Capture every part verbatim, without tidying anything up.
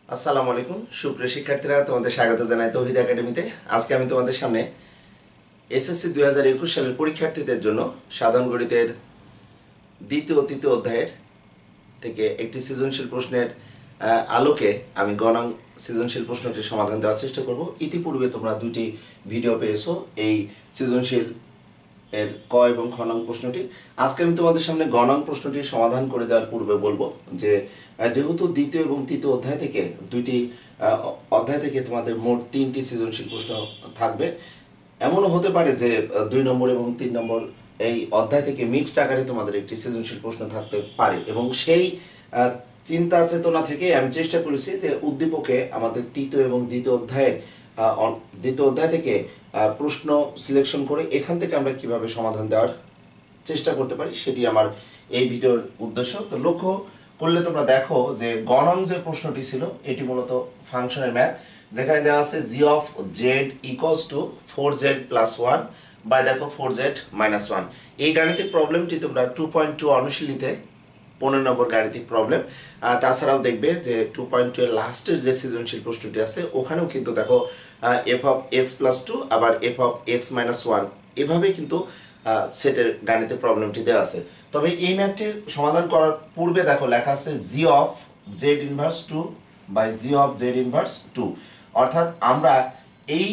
আসসালামু আলাইকুম সুপ্রিয় শিক্ষার্থীরা, তোমাদের স্বাগত জানাই তৌহিদ একাডেমিতে। আজকে আমি তোমাদের সামনে এসএসসি দুই হাজার একুশ সালের পরীক্ষার্থীদের জন্য সাধারণ গণিতের দ্বিতীয় ও তৃতীয় অধ্যায়ের থেকে একটি সৃজনশীল প্রশ্নের আলোকে আমি গণাঙ্ক সৃজনশীল প্রশ্নটির সমাধান দেওয়ার চেষ্টা করব। ইতিপূর্বে তোমরা দুটি ভিডিও পেয়েছো এই সৃজনশীল এর ক এবং খ নং প্রশ্নটি। আজকে আমি তোমাদের সামনে গ নং প্রশ্নটির সমাধান করে দেওয়ার পূর্বে বলবো যে যেহেতু দ্বিতীয় এবং তৃতীয় অধ্যায় থেকে দুইটি অধ্যায় থেকে তোমাদের মোট তিনটি সৃজনশীল প্রশ্ন থাকবে, এমনও হতে পারে যে দুই নম্বর এবং তিন নম্বর এই অধ্যায় থেকে মিক্সড আকারে তোমাদের একটি সৃজনশীল প্রশ্ন থাকতে পারে, এবং সেই চিন্তা চেতনা থেকে আমি চেষ্টা করেছি যে উদ্দীপকে আমাদের তৃতীয় এবং দ্বিতীয় অধ্যায়ের দ্বিতীয় অধ্যায় থেকে প্রশ্ন সিলেকশন করে এখান থেকে আমরা কিভাবে সমাধান দেওয়ার চেষ্টা করতে পারি সেটি আমার এই ভিডিওর উদ্দেশ্য। তো লক্ষ্য করলে তোমরা দেখো যে গণন যে প্রশ্নটি ছিল এটি মূলত ফাংশনের ম্যাথ, যেখানে দেওয়া আছে G of Z equals to four Z plus one by দেখো ফোর জেড মাইনাস ওয়ান। এই গাণিতিক প্রবলেমটি তোমরা টু পয়েন্ট টু অনুশীলনীতে পনেরো নম্বর গাণিতিক প্রবলেম। তাছাড়াও দেখবে যে টু পয়েন্ট টু এর লাস্টের যে সৃজনশীল প্রশ্নটি আছে ওখানেও কিন্তু দেখো F of X plus two আবার F of X minus one এভাবেই কিন্তু সেটের গাণিতিক প্রবলেমটি দেওয়া আছে। তবে এই ম্যাথটির সমাধান করার পূর্বে দেখো লেখা আছে G of Z inverse two by G of Z inverse two, অর্থাৎ আমরা এই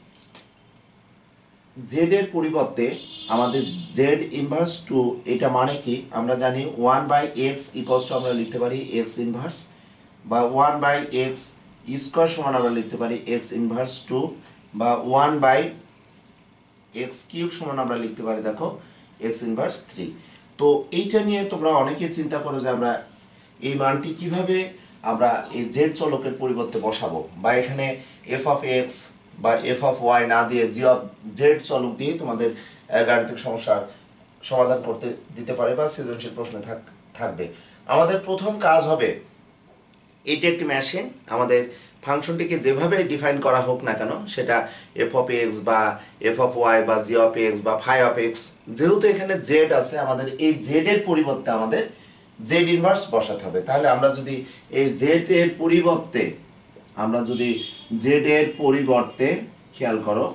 জেড এর পরিবর্তে আমাদের জেড ইনভার্স টু এটা মানে কি আমরা জানি one by X equals to আমরা লিখতে পারি এক্স ইনভার্স, বা ওয়ান বাই এক্স স্কোয়ার সমান আমরা লিখতে পারি এক্স ইনভার্স টু, বা ওয়ান বাই এক্স কিউব সমান আমরা লিখতে পারি দেখো এক্স ইনভার্স থ্রি। তো এইটা নিয়ে তোমরা অনেকে চিন্তা করো যে আমরা এই মানটি কিভাবে আমরা এই জেড চলকের পরিবর্তে বসাবো, বা এখানে এফ অফ এক্স বা এফ অফ ওয়াই না দিয়ে জি অফ জেড চলক দিয়ে তোমাদের গাণিতিক সমস্যার সমাধান করতে দিতে পারে বা সৃজনশীল প্রশ্নে থাকবে। আমাদের প্রথম কাজ হবে এটি একটি মেশিন, আমাদের ফাংশনটিকে যেভাবে ডিফাইন করা হোক না কেন সেটা এফ অফ এক্স বা এফ অফ ওয়াই বা জি অফ এক্স বা ফাই অফ এক্স, যেহেতু এখানে জেড আছে আমাদের এই জেড এর পরিবর্তে আমাদের জেড ইনভার্স বসাতে হবে। তাহলে আমরা যদি এই জেড এর পরিবর্তে আমরা যদি জেড এর পরিবর্তে খেয়াল করো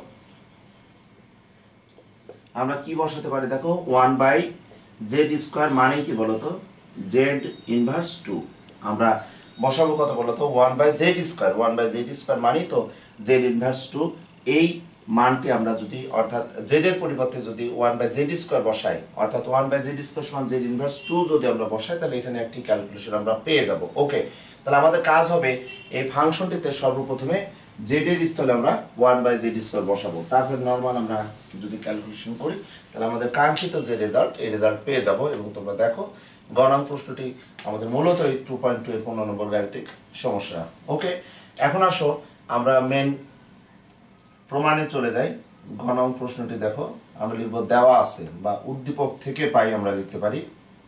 আমরা কি বসাতে পারি দেখো ওয়ান বাই জেড স্কোয়ার মানে কি বলতো জেড ইনভার্স টু। আমরা বসাবো কত বলতো one by Z square, one by Z square মানে তো জেড ইনভার্স টু। এই মানটি আমরা যদি অর্থাৎ জেড এর পরিবর্তে যদি ওয়ান বাই জেড স্কোয়ার বসাই অর্থাৎ ওয়ান বাই জেড স্কোয়ার সমান জেড ইনভার্স টু যদি আমরা বসাই তাহলে এখানে একটি ক্যালকুলেশন আমরা পেয়ে যাব। ওকে, তাহলে আমাদের কাজ হবে এই ফাংশনটিতে সর্বপ্রথমে জেড এর স্থলে আমরা ওয়ান বাই জেড স্কোয়ার বসাবো, তারপর নর্মাল আমরা যদি ক্যালকুলেশন করি তাহলে আমাদের কাঙ্ক্ষিত যে রেজাল্ট এই রেজাল্ট পেয়ে যাব। এবং তোমরা দেখো গণাঙ্ক প্রশ্নটি আমাদের মূলত এই টু পয়েন্ট টু এর পনেরো নম্বর গাণিতিক সমস্যা। ওকে, এখন আসো আমরা মেন প্রমাণে চলে যাই। গণাঙ্ক প্রশ্নটি দেখো আমরা লিখব দেওয়া আছে বা উদ্দীপক থেকে পাই, আমরা লিখতে পারি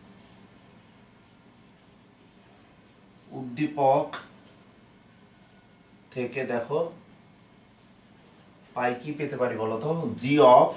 উদ্দীপক থেকে দেখো পাই কি পেতে পারি বলতো G of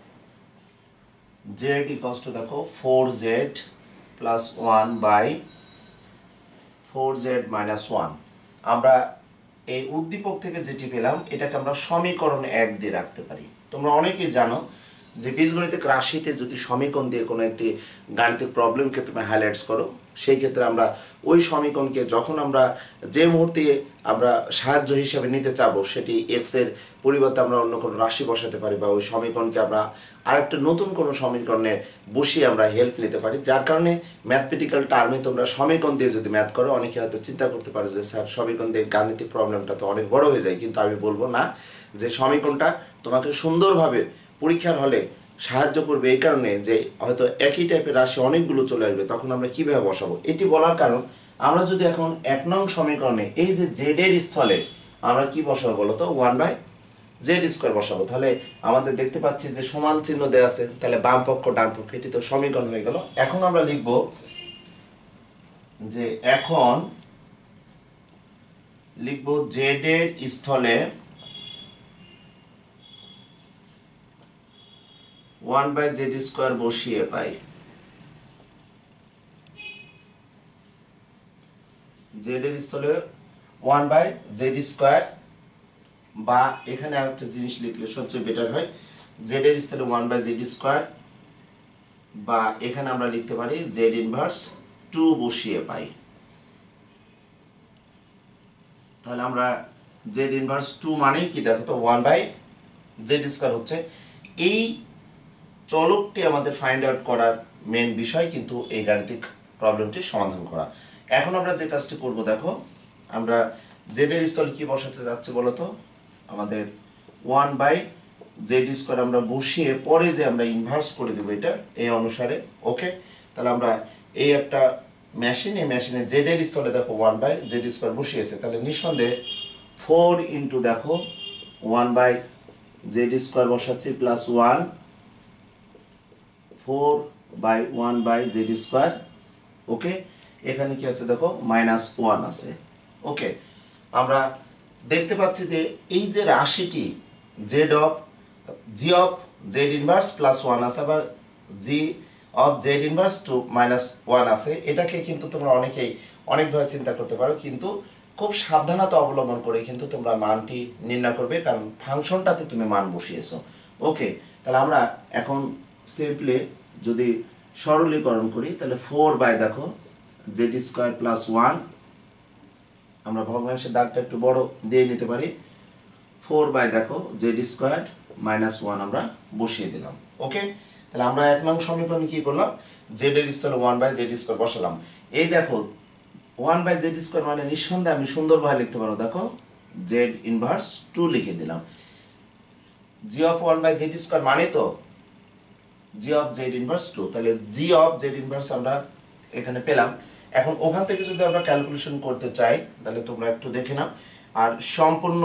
Z equals to দেখো four Z plus one by four Z minus one. আমরা এই উদ্দীপক থেকে যেটি পেলাম এটাকে আমরা সমীকরণ এক দিয়ে রাখতে পারি। তোমরা অনেকেই জানো যে বীজগণিতিক রাশিতে যদি সমীকরণ দিয়ে কোনো একটি গাণিতিক প্রবলেমকে তুমি হাইলাইটস করো সেই ক্ষেত্রে আমরা ওই সমীকরণকে যখন আমরা যে মুহূর্তে আমরা সাহায্য হিসাবে নিতে চাবো সেটি এক্স এর পরিবর্তে আমরা অন্য কোনো রাশি বসাতে পারি, বা ওই সমীকরণকে আমরা আরেকটা নতুন কোনো সমীকরণে বসিয়ে আমরা হেল্প নিতে পারি। যার কারণে ম্যাথমেটিক্যাল টার্মে তোমরা সমীকরণ দিয়ে যদি ম্যাথ করো অনেকে হয়তো চিন্তা করতে পারো যে স্যার সমীকরণ দিয়ে গাণিতিক প্রবলেমটা তো অনেক বড় হয়ে যায়, কিন্তু আমি বলবো না, যে সমীকরণটা তোমাকে সুন্দরভাবে পরীক্ষার হলে সাহায্য করবে এই কারণে যে হয়তো একই টাইপের রাশি অনেকগুলো চলে আসবে, তখন আমরা কিভাবে বসাবো। এটি বলার কারণ আমরা যদি এখন এক নং সমীকরণে এই যে জেড এর স্থলে আমরা কি বসাবো বলতো ওয়ান বাই জেড স্কোয়ার বসাবো, তাহলে আমাদের দেখতে পাচ্ছি যে সমান চিহ্ন দেওয়া আছে, তাহলে বাম পক্ষ ডান পক্ষ এটি তো সমীকরণ হয়ে গেল। এখন আমরা লিখব যে এখন লিখব জেড এর স্থলে ওয়ান বাই জেড স্কোয়ার বসিয়ে পাই জেড এর স্থলে ওয়ান বাই জেড স্কোয়ার, বা এখানে আরেকটা জিনিস লিখলে সবচেয়ে বেটার হয়, জেড এর স্থানে ওয়ান বাই জেড স্কোয়ার, বা এখানে আমরা লিখতে পারি জেড ইনভার্স টু বসিয়ে পাই। তাহলে আমরা জেড ইনভার্স টু মানেই কি দেখো তো ওয়ান বাই জেড স্কোয়ার হচ্ছে। এই চলকটি আমাদের ফাইন্ড আউট করার মেন বিষয় কিন্তু এই গাণিতিক প্রবলেমটি সমাধান করা। এখন আমরা যে কাজটি করব দেখো, আমরা জেড এর স্থলে কি বসাতে যাচ্ছি বলতো, আমাদের ওয়ান বাই জেড স্কোয়ার আমরা বসিয়ে পরে যে আমরা ইনভার্স করে দেবো এটা এই অনুসারে। ওকে, তাহলে আমরা এই একটা মেশিন, এই মেশিনে জেড এর স্থলে দেখো ওয়ান বাই জেড স্কোয়ার বসিয়েছে, তাহলে নিঃসন্দেহে ফোর ইন্টু দেখো ওয়ান বাই জেড স্কোয়ার বসাচ্ছি plus one, four by one by Z square. Okay, এখানে কি আছে দেখো মাইনাস ওয়ান আছে। ওকে, আমরা দেখতে পাচ্ছি যে এই যে রাশিটি Z of G of Z inverse plus one আছে, আবার G of Z inverse two minus one আছে, এটাকে কিন্তু তোমরা অনেকেই অনেকভাবে চিন্তা করতে পারো, কিন্তু খুব সাবধানতা অবলম্বন করে কিন্তু তোমরা মানটি নির্ণয় করবে, কারণ ফাংশনটাতে তুমি মান বসিয়েছো। ওকে, তাহলে আমরা এখন সিম্পলি যদি সরলীকরণ করি, তাহলে ফোর বাই দেখো জেড স্কোয়ার প্লাস ওয়ান, আমরা ভগ্নাংশের দাগটা একটু বড় দিয়ে নিতে পারি, ফোর বাই দেখো জেড স্কোয়ার মাইনাস ওয়ান আমরা বসিয়ে দিলাম। ওকে, তাহলে আমরা এক নং সমীকরণে কি করলাম, জেড এর স্থলে ওয়ান বাই জেড স্কোয়ার বসালাম। এই দেখো ওয়ান বাই জেড স্কোয়ার মানে নিঃসন্দেহে আমি সুন্দরভাবে লিখতে পারো, দেখো জেড ইনভার্স টু লিখে দিলাম। G of one by Z square মানে তো G of Z inverse two, তাহলে জি অফ জেড ইনভার্স আমরা এখানে পেলাম। এখন ওখান থেকে যদি আমরা ক্যালকুলেশন করতে চাই তাহলে তোমরা একটু দেখে নাও, আর সম্পূর্ণ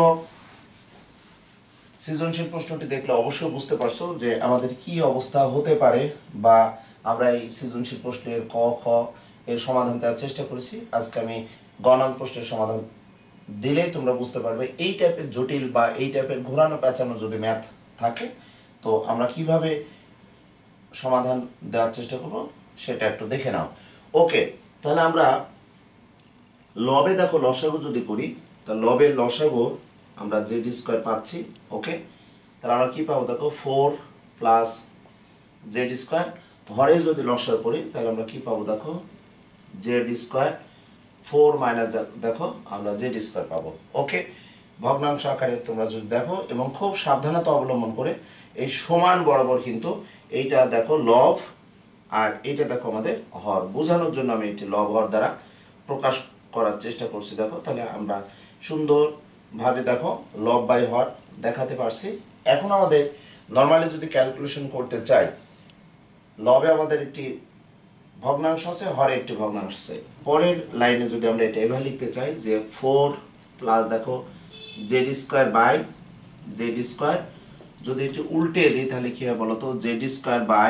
সৃজনশীল প্রশ্নটি দেখলে অবশ্যই বুঝতে পারছো যে আমাদের কি অবস্থা হতে পারে, বা আমরা এই সৃজনশীল প্রশ্নের ক খ এর সমাধান দেওয়ার চেষ্টা করেছি। আজকে আমি গ নং প্রশ্নের সমাধান দিলেই তোমরা বুঝতে পারবে এই টাইপের জটিল বা এই টাইপের ঘোরানো পেঁচানো যদি ম্যাথ থাকে তো আমরা কিভাবে সমাধান দেওয়ার চেষ্টা করব সেটা একটু দেখে নাও। ওকে, তাহলে আমরা লবে দেখো লসাগু যদি করি, তাহলে লবের লসাগু আমরা জেড স্কোয়ার পাচ্ছি। ওকে, তাহলে আমরা কি পাবো দেখো ফোর প্লাস জেড স্কোয়ার, হরে যদি লসাগু করি তাহলে আমরা কি পাবো দেখো জেড স্কোয়ার, ফোর মাইনাস দেখো আমরা জেড স্কোয়ার পাবো। ওকে, ভগ্নাংশ আকারে তোমরা যদি দেখো এবং খুব সাবধানতা অবলম্বন করে এই সমান বরাবর কিন্তু এইটা দেখো লব আর এইটা দেখো আমাদের হর, বোঝানোর জন্য আমি এটি লব হর দ্বারা প্রকাশ করার চেষ্টা করছি। দেখো তাহলে আমরা সুন্দরভাবে দেখো লব বাই হর দেখাতে পারছি। এখন আমাদের নর্মালি যদি ক্যালকুলেশন করতে চাই, লবে আমাদের একটি ভগ্নাংশ আছে, হরে একটি ভগ্নাংশ আছে, পরের লাইনে যদি আমরা এটা এভাবে লিখতে চাই যে ফোর প্লাস দেখো Z square by Z square, যদি এটি উল্টে দিই তাহলে কি হয় বলতো জেড স্কোয়ার বাই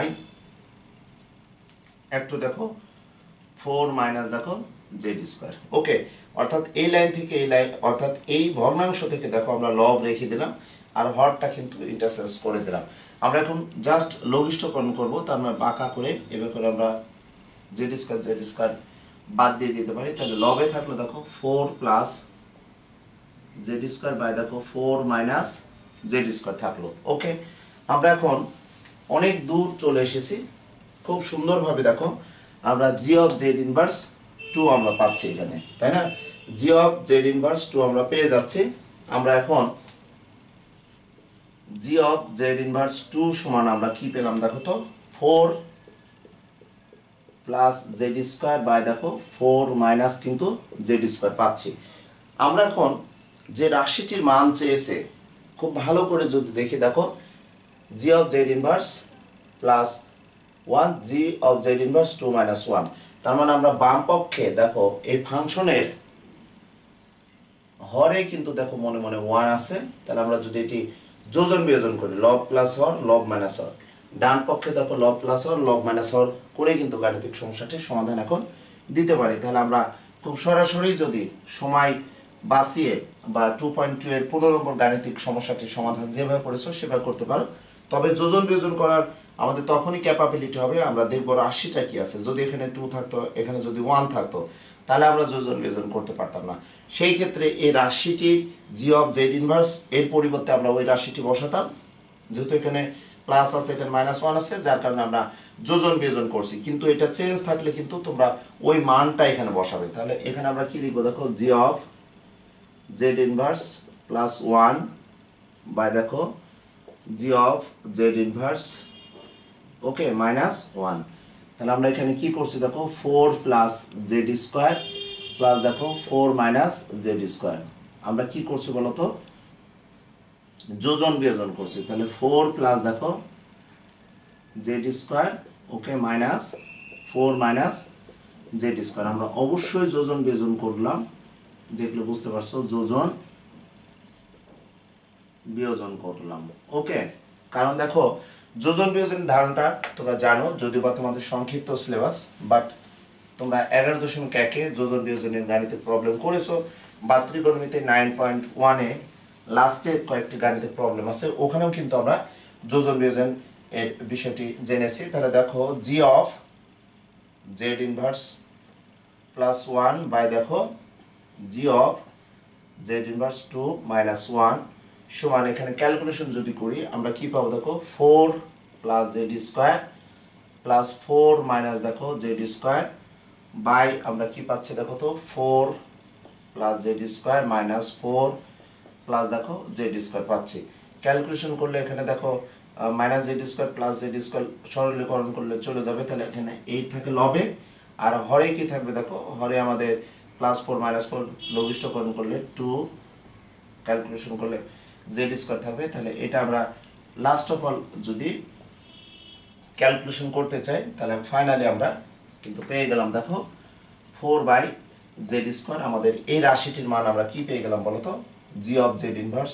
একটু দেখো ফোর মাইনাস দেখো জেড স্কোয়ার। ওকে, অর্থাৎ এই লাইন থেকে এই লাইন অর্থাৎ এই ভগ্নাংশ থেকে দেখো আমরা লব রেখে দিলাম আর হরটা কিন্তু ইন্টারচেঞ্জ করে দিলাম। আমরা এখন জাস্ট লঘিষ্ঠকরণ করবো, তার মানে বাঁকা করে এভাবে করে আমরা জেড স্কোয়ার জেড স্কোয়ার বাদ দিয়ে দিতে পারি। তাহলে লবে থাকলো দেখো four plus Z square by দেখো ফোর মাইনাস জেড স্কোয়ার থাকলো। ওকে, আমরা এখন অনেক দূর চলে এসেছি, খুব সুন্দরভাবে দেখো আমরা G of Z inverse two আমরা পাচ্ছি এখানে, তাই না? G of Z inverse two আমরা পেয়ে যাচ্ছি। আমরা এখন G of Z inverse two সমান আমরা কি পেলাম দেখো তো four plus Z square by দেখো ফোর মাইনাস কিন্তু জেড স্কোয়ার পাচ্ছি। আমরা এখন যে রাশিটির মান চেয়েছে খুব ভালো করে যদি দেখি দেখো G of Z inverse plus one G of Z inverse two minus one, তার মানে আমরা বাম পক্ষে দেখো এই ফাংশনের হরে কিন্তু দেখো মনে মনে ওয়ান আছে, তাহলে আমরা যদি এটি যোজন বিয়োজন করি লব প্লাস হর লব মাইনাস হর, ডান পক্ষে দেখো লব প্লাস হর লব মাইনাস হর করে কিন্তু গাণিতিক সমস্যাটির সমাধান এখন দিতে পারি। তাহলে আমরা খুব সরাসরি যদি সময় বাঁচিয়ে বা টু পয়েন্ট টু এর পনেরো নম্বর গাণিতিক সমস্যাটির সমাধান যেভাবে করেছো সেভাবে করতে পারো। তবে যোজন বিয়োজন করার আমাদের তখনই ক্যাপাবিলিটি হবে আমরা দেখবো রাশিটা কি আছে, যদি এখানে টু থাকতো এখানে যদি ওয়ান থাকতো তাহলে আমরা যোজন বিয়োজন করতে পারতাম না। সেই ক্ষেত্রে এই রাশিটি জি অফ জেড ইনভার্স এর পরিবর্তে আমরা ওই রাশিটি বসাতাম, যেহেতু এখানে প্লাস আছে এখানে মাইনাস ওয়ান আছে, যার কারণে আমরা যোজন বিয়োজন করছি। কিন্তু এটা চেঞ্জ থাকলে কিন্তু তোমরা ওই মানটা এখানে বসাবে। তাহলে এখানে আমরা কি লিখবো দেখো, G of Z inverse plus one by দেখো G of Z inverse okay minus one. তাহলে আমরা এখানে কি করছি দেখো, four plus Z square plus দেখো ফোর মাইনাস জেড স্কোয়ার। আমরা কি করছি বলতো, যোজন বিয়োজন করছি। তাহলে ফোর প্লাস দেখো Z square okay minus four minus Z square. আমরা অবশ্যই যোজন বিয়োজন করলাম, দেখলে বুঝতে পারছো, যোজন বিয়োজন করলাম ওকে। কারণ দেখো যোজন বিয়োজনের ধারণটা তোমরা জানো, যদিও বা তোমাদের সংক্ষিপ্ত সিলেবাস, বাট তোমরা এগারো দশমিক একে যোজন বিয়োজনের গাণিতিক প্রবলেম করেছো, বা ত্রিকোণমিতি নাইন পয়েন্ট ওয়ানে লাস্টে কয়েকটি গাণিতিক প্রবলেম আছে, ওখানেও কিন্তু আমরা যোজন বিয়োজন এর বিষয়টি জেনেছি। তাহলে দেখো G of Z inverse plus one by দেখো G of Z inverse two minus one সমান, এখানে ক্যালকুলেশন যদি করি আমরা কি পাবো দেখো, four plus Z square plus four minus দেখো জেড স্কোয়ার বাই আমরা কি পাচ্ছি দেখো তো, four plus Z square minus four plus দেখো জেড স্কোয়ার পাচ্ছি। ক্যালকুলেশন করলে এখানে দেখো minus Z square plus Z square সরলীকরণ করলে চলে যাবে। তাহলে এখানে এইট থাকে লবে, আর হরে কি থাকবে দেখো, হরে আমাদের প্লাস ফোর মাইনাস ফোর লঘিষ্ঠকরণ করলে টু, ক্যালকুলেশন করলে জেড স্কোয়ার থাকবে। তাহলে এটা আমরা লাস্ট অফ অল যদি ক্যালকুলেশন করতে চাই, তাহলে ফাইনালি আমরা কিন্তু পেয়ে গেলাম দেখো ফোর বাই জেড স্কোয়ার। আমাদের এই রাশিটির মান আমরা কি পেয়ে গেলাম বলতো, G of Z inverse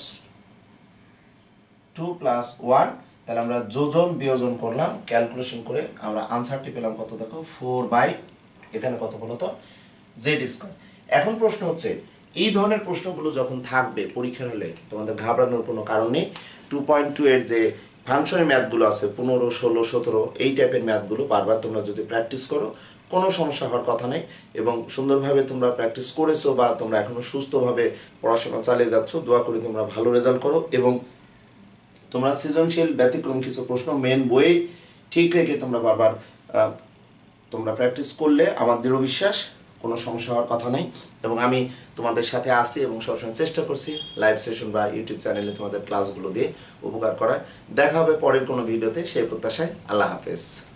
two plus one. তাহলে আমরা যোজন বিয়োজন করলাম, ক্যালকুলেশন করে আমরা আনসারটি পেলাম কত দেখো, ফোর বাই এখানে কত বলতো, জেড স্কোয়ার। এখন প্রশ্ন হচ্ছে, এই ধরনের প্রশ্নগুলো যখন থাকবে পরীক্ষার হলে তোমাদের ঘাবড়ানোর কোনো কারণ নেই। টু পয়েন্ট টু এর যে ফাংশনের ম্যাথগুলো আছে পনেরো ষোলো সতেরো এই টাইপের ম্যাথগুলো বারবার তোমরা যদি প্র্যাকটিস করো কোনো সমস্যা হওয়ার কথা নেই, এবং সুন্দরভাবে তোমরা প্র্যাকটিস করেছো বা তোমরা এখনও সুস্থভাবে পড়াশোনা চালিয়ে যাচ্ছ। দোয়া করে তোমরা ভালো রেজাল্ট করো, এবং তোমরা সৃজনশীল ব্যতিক্রম কিছু প্রশ্ন মেন বই ঠিক রেখে তোমরা বারবার তোমরা প্র্যাকটিস করলে আমার দৃঢ় বিশ্বাস কোনো সমস্যা হওয়ার কথা নেই। এবং আমি তোমাদের সাথে আসি এবং সবসময় চেষ্টা করছি লাইভ সেশন বা ইউটিউব চ্যানেলে তোমাদের ক্লাসগুলো দিয়ে উপকার করার। দেখা হবে পরের কোনো ভিডিওতে, সেই প্রত্যাশায়। আল্লাহ হাফেজ।